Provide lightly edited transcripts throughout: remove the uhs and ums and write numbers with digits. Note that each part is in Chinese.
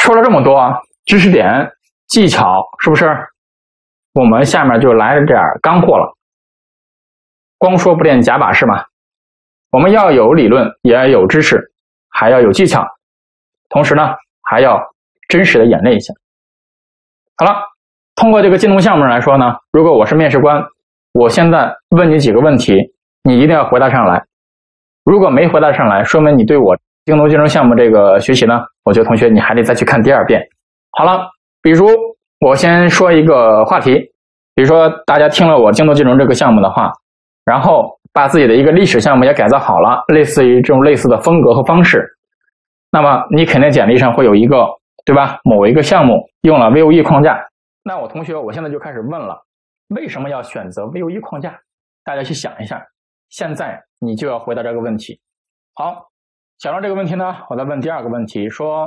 说了这么多知识点、技巧，是不是？我们下面就来点干货了。光说不练假把式嘛，我们要有理论，也要有知识，还要有技巧，同时呢，还要真实的演练一下。好了，通过这个进动项目来说呢，如果我是面试官，我现在问你几个问题，你一定要回答上来。如果没回答上来，说明你对我京东金融项目这个学习呢，我觉得同学你还得再去看第二遍。好了，比如我先说一个话题，比如说大家听了我京东金融这个项目的话，然后把自己的一个历史项目也改造好了，类似于这种类似的风格和方式，那么你肯定简历上会有一个，对吧？某一个项目用了 VOE 框架。那我同学，我现在就开始问了，为什么要选择 VOE 框架？大家去想一下，现在你就要回答这个问题。好，想到这个问题呢，我再问第二个问题，说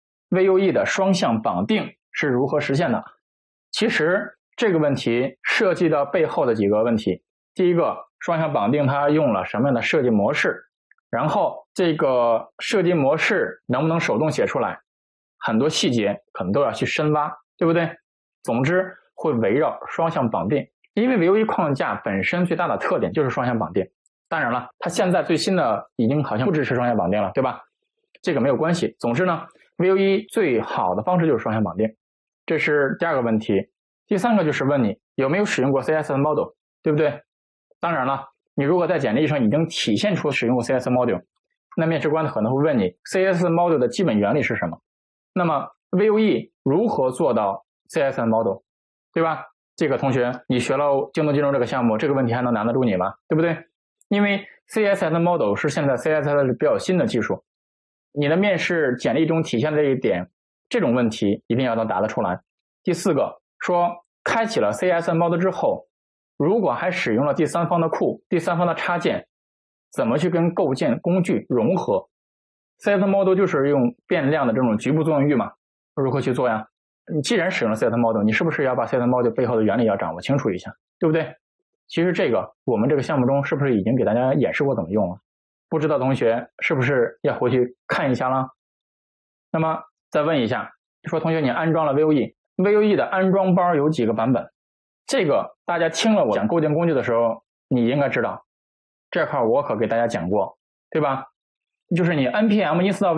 VOE 的双向绑定是如何实现的？其实这个问题涉及到背后的几个问题。第一个，双向绑定它用了什么样的设计模式？然后这个设计模式能不能手动写出来？很多细节可能都要去深挖，对不对？总之会围绕双向绑定，因为 VOE 框架本身最大的特点就是双向绑定。当然了，它现在最新的已经好像不支持双向绑定了，对吧？这个没有关系。总之呢 ，VOE 最好的方式就是双向绑定，这是第二个问题。第三个就是问你有没有使用过 CSS Model， 对不对？当然了，你如果在简历上已经体现出使用过 CSS Model， 那面试官可能会问你 CSS Model 的基本原理是什么？那么 VOE 如何做到 CSS Model， 对吧？这个同学，你学了京东金融这个项目，这个问题还能难得住你吗？对不对？因为 CSS Model 是现在 CSS 比较新的技术，你的面试简历中体现的这一点，这种问题一定要能答得出来。第四个，说开启了 CSS Model 之后，如果还使用了第三方的库、第三方的插件，怎么去跟构建工具融合？ CSS Model 就是用变量的这种局部作用域嘛，如何去做呀？你既然使用了 CSS Model， 你是不是要把 CSS Model 背后的原理要掌握清楚一下，对不对？其实这个我们这个项目中是不是已经给大家演示过怎么用了？不知道同学是不是要回去看一下了？那么再问一下，说同学你安装了 VOE 的安装包有几个版本？这个大家听了我讲构建工具的时候，你应该知道，这块我可给大家讲过，对吧？就是你 npm install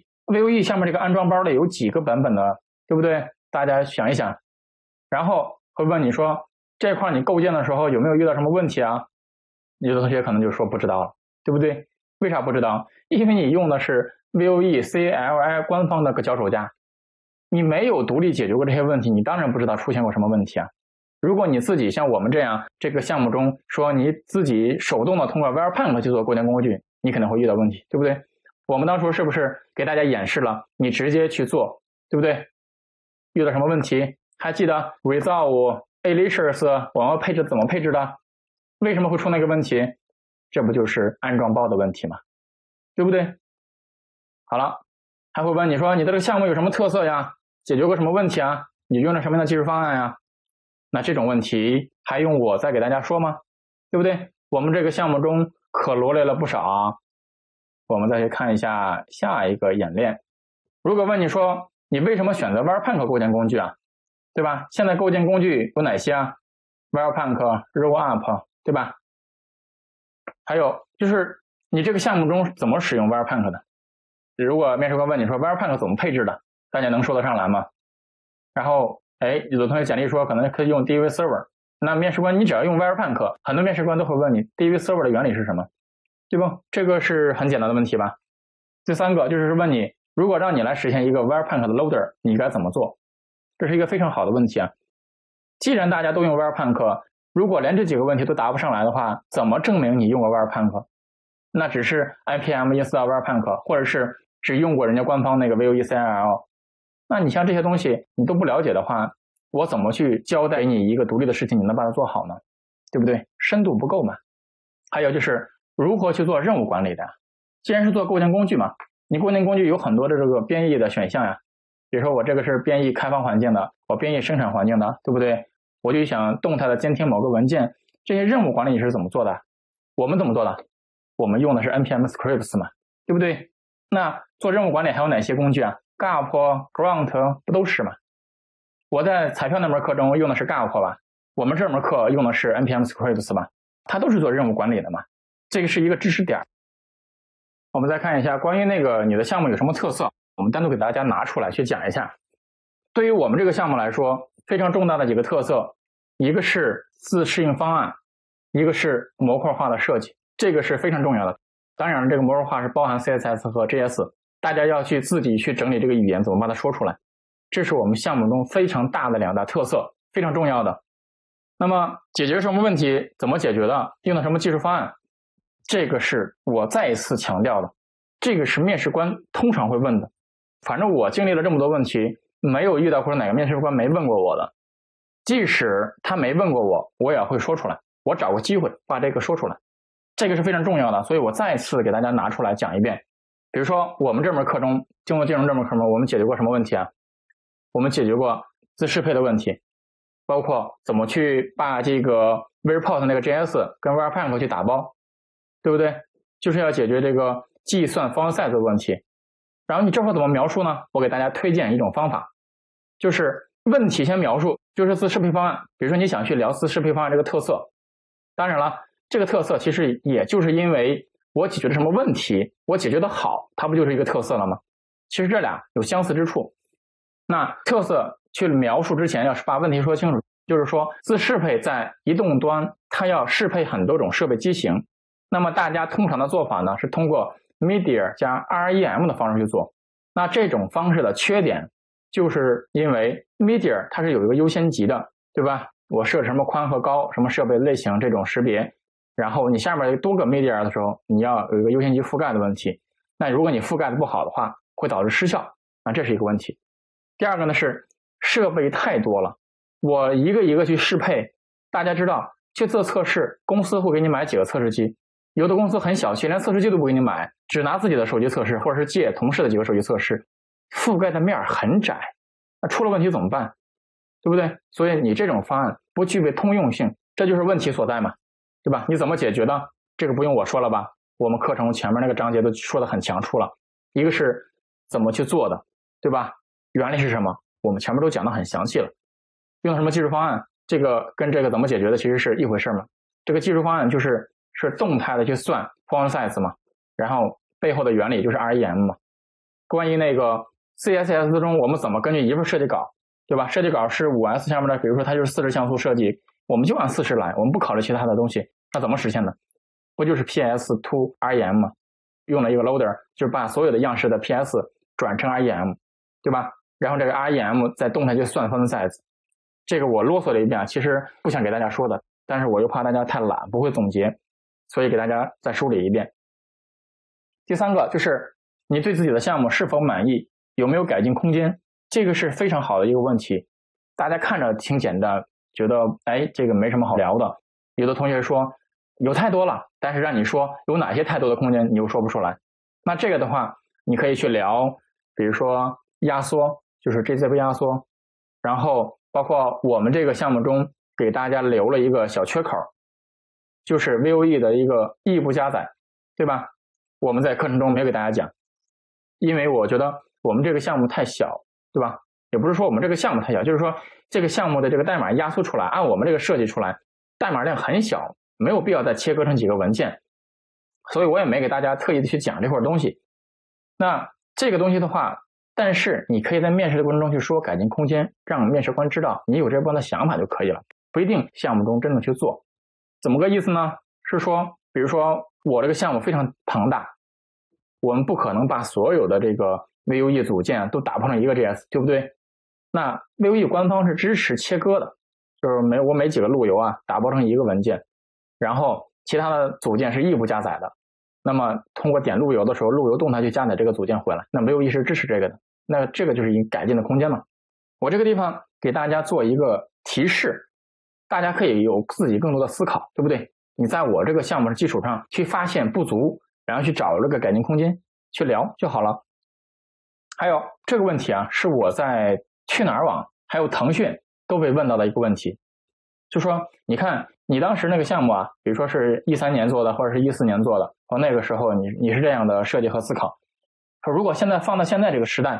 VOE 下面这个安装包里有几个版本的，对不对？大家想一想，然后会问你说这块你构建的时候有没有遇到什么问题啊？有的同学可能就说不知道了，对不对？为啥不知道？因为你用的是 VOE CLI 官方的个脚手架，你没有独立解决过这些问题，你当然不知道出现过什么问题啊。如果你自己像我们这样，这个项目中说你自己手动的通过 Webpack 去做构建工具，你可能会遇到问题，对不对？我们当初是不是给大家演示了你直接去做，对不对？遇到什么问题？还记得 Resolve Aliases 我们配置怎么配置的？为什么会出那个问题？这不就是安装包的问题吗？对不对？好了，还会问你说你的这个项目有什么特色呀？解决过什么问题啊？你用了什么样的技术方案呀？那这种问题还用我再给大家说吗？对不对？我们这个项目中可罗列了不少啊。我们再去看一下下一个演练。如果问你说你为什么选择 Webpack 构建工具啊？对吧？现在构建工具有哪些啊？ Webpack、Rollup， 对吧？还有就是你这个项目中怎么使用 Webpack 的？如果面试官问你说 Webpack 怎么配置的，大家能说得上来吗？然后有的同学简历说可能可以用 DB Server， 那面试官你只要用 Webpack， 很多面试官都会问你 DB Server 的原理是什么，对不？这个是很简单的问题吧。第三个就是问你，如果让你来实现一个 Webpack 的 loader， 你该怎么做？这是一个非常好的问题啊。既然大家都用 Webpack， 如果连这几个问题都答不上来的话，怎么证明你用过 Webpack？ 那只是 npm install Webpack， 或者是只用过人家官方那个 VOE CLI。那你像这些东西你都不了解的话，我怎么去交代你一个独立的事情你能把它做好呢？对不对？深度不够嘛。还有就是如何去做任务管理的。既然是做构建工具嘛，你构建工具有很多的这个编译的选项呀。比如说我这个是编译开放环境的，我编译生产环境的，对不对？我就想动态的监听某个文件，这些任务管理是怎么做的？我们怎么做的？我们用的是 npm scripts 嘛，对不对？那做任务管理还有哪些工具啊？ Gallop、Grunt 不都是吗？我在彩票那门课中用的是 Gallop 吧，我们这门课用的是 NPM Scripts 吧，它都是做任务管理的嘛，这个是一个知识点。我们再看一下关于那个你的项目有什么特色，我们单独给大家拿出来去讲一下。对于我们这个项目来说，非常重大的几个特色，一个是自适应方案，一个是模块化的设计，这个是非常重要的。当然这个模块化是包含 CSS 和 JS， 大家要去自己去整理这个语言怎么把它说出来，这是我们项目中非常大的2大特色，非常重要的。那么解决什么问题，怎么解决的，用的什么技术方案，这个是我再一次强调的，这个是面试官通常会问的。反正我经历了这么多问题，没有遇到过哪个面试官没问过我的，即使他没问过我，我也会说出来，我找个机会把这个说出来，这个是非常重要的。所以我再次给大家拿出来讲一遍。比如说我们这门课中，经过金融这门课中，我们解决过什么问题啊？我们解决过自适配的问题，包括怎么去把这个 Verport 那个 JS 跟 Webpack 去打包，对不对？就是要解决这个计算 font size 的问题。然后你这会儿怎么描述呢？我给大家推荐一种方法，就是问题先描述，就是自适配方案。比如说你想去聊自适配方案这个特色，当然了，这个特色其实也就是因为我解决了什么问题，我解决的好，它不就是一个特色了吗？其实这俩有相似之处。那特色去描述之前，要是把问题说清楚，就是说自适配在移动端，它要适配很多种设备机型。那么大家通常的做法呢，是通过 Meteor 加 REM 的方式去做。那这种方式的缺点，就是因为 Meteor 它是有一个优先级的，对吧？我设置什么宽和高，什么设备类型这种识别，然后你下面有多个 Meteor 的时候，你要有一个优先级覆盖的问题。那如果你覆盖的不好的话，会导致失效，那这是一个问题。第二个呢是设备太多了，我一个一个去适配。大家知道去做测试，公司会给你买几个测试机，有的公司很小气，连测试机都不给你买，只拿自己的手机测试，或者是借同事的几个手机测试，覆盖的面很窄，那出了问题怎么办？对不对？所以你这种方案不具备通用性，这就是问题所在嘛，对吧？你怎么解决的？这个不用我说了吧，我们课程前面那个章节都说的很强出了。一个是怎么去做的，对吧？原理是什么？我们前面都讲的很详细了。用什么技术方案，这个跟这个怎么解决的其实是一回事嘛。这个技术方案是动态的去算 font size 嘛，然后背后的原理就是 REM 嘛。关于那个 CSS 中我们怎么根据一份设计稿，对吧？设计稿是 5S 下面的，比如说它就是40像素设计，我们就按40来，我们不考虑其他的东西，那怎么实现的？不就是 PS to REM 吗？用了一个 loader， 就是把所有的样式的 PS 转成 REM， 对吧？然后这个 REM 在动态去算 font size。这个我啰嗦了一遍，其实不想给大家说的，但是我又怕大家太懒不会总结，所以给大家再梳理一遍。第三个就是你对自己的项目是否满意，有没有改进空间，这个是非常好的一个问题。大家看着挺简单，觉得这个没什么好聊的，有的同学说有太多了，但是让你说有哪些太多的空间你又说不出来。那这个的话你可以去聊，比如说压缩，就是 GZP 压缩，然后包括我们这个项目中给大家留了一个小缺口，就是 VOE 的一个异步加载，对吧？我们在课程中没有给大家讲，因为我觉得我们这个项目太小，对吧？也不是说我们这个项目太小，就是说这个项目的这个代码压缩出来，按我们这个设计出来，代码量很小，没有必要再切割成几个文件，所以我也没给大家特意的去讲这块东西。那这个东西的话，但是你可以在面试的过程中去说改进空间，让面试官知道你有这般的想法就可以了，不一定项目中真的去做。怎么个意思呢？是说比如说我这个项目非常庞大，我们不可能把所有的这个 VOE 组件都打包成一个 JS， 对不对？那 VOE 官方是支持切割的，就是我每几个路由啊打包成一个文件，然后其他的组件是异步加载的，那么通过点路由的时候，路由动态去加载这个组件回来，那VOE是支持这个的，那这个就是一个改进的空间嘛。我这个地方给大家做一个提示，大家可以有自己更多的思考，对不对？你在我这个项目的基础上去发现不足，然后去找这个改进空间去聊就好了。还有这个问题啊，是我在去哪儿网还有腾讯都被问到的一个问题，就说你看你当时那个项目啊，比如说是13年做的或者是14年做的，那个时候你是这样的设计和思考，说如果现在放到现在这个时代，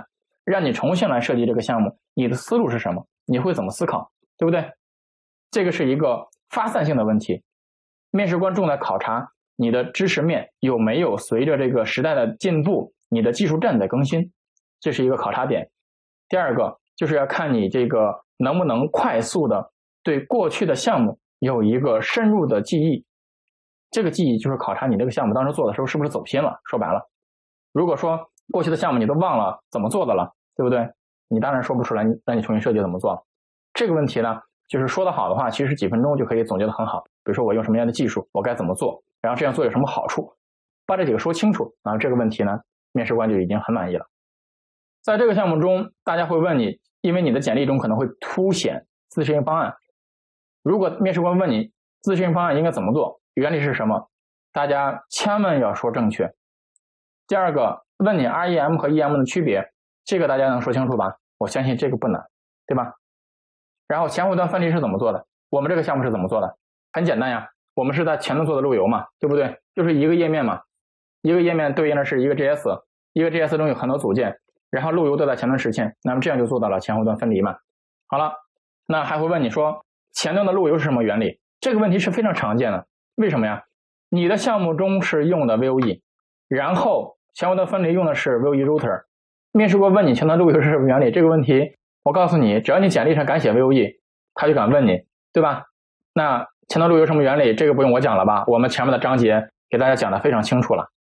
让你重新来设计这个项目，你的思路是什么？你会怎么思考，对不对？这个是一个发散性的问题，面试官重在考察你的知识面有没有随着这个时代的进步，你的技术栈在更新，这是一个考察点。第二个就是要看你这个能不能快速的对过去的项目有一个深入的记忆，这个记忆就是考察你这个项目当时做的时候是不是走心了。说白了，如果说过去的项目你都忘了怎么做的了，对不对？你当然说不出来让你重新设计怎么做了。这个问题呢，就是说的好的话，其实几分钟就可以总结的很好。比如说我用什么样的技术，我该怎么做，然后这样做有什么好处，把这几个说清楚，然后这个问题呢，面试官就已经很满意了。在这个项目中，大家会问你，因为你的简历中可能会凸显自适应方案。如果面试官问你自适应方案应该怎么做，原理是什么，大家千万要说正确。第二个，问你 REM 和 EM 的区别，这个大家能说清楚吧？我相信这个不难，对吧？然后前后端分离是怎么做的？我们这个项目是怎么做的？很简单呀，我们是在前端做的路由嘛，对不对？就是一个页面嘛，一个页面对应的是一个 JS， 一个 JS 中有很多组件，然后路由都在前端实现，那么这样就做到了前后端分离嘛。好了，那还会问你说前端的路由是什么原理？这个问题是非常常见的。为什么呀？你的项目中是用的 VOE， 然后前后端分离用的是 VOE router， 面试官问你前端路由是什么原理，这个问题我告诉你，只要你简历上敢写 VOE， 他就敢问你，对吧？那前端路由什么原理，这个不用我讲了吧？我们前面的章节给大家讲的非常清楚了。